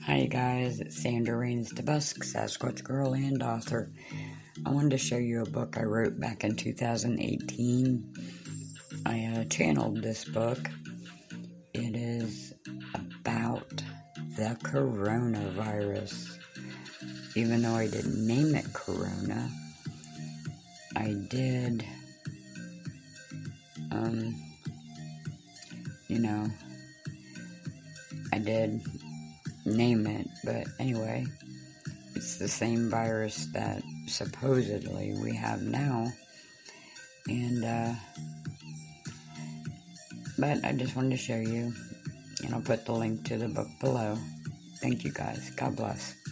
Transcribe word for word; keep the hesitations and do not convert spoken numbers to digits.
Hi guys, it's Sandra DeBusk, Sasquatch girl and author. I wanted to show you a book I wrote back in two thousand eighteen. I uh, channeled this book. It is about the coronavirus. Even though I didn't name it Corona, I did, um, you know, I did name it, but anyway, it's the same virus that supposedly we have now, and, uh, but I just wanted to show you, and I'll put the link to the book below. Thank you guys. God bless.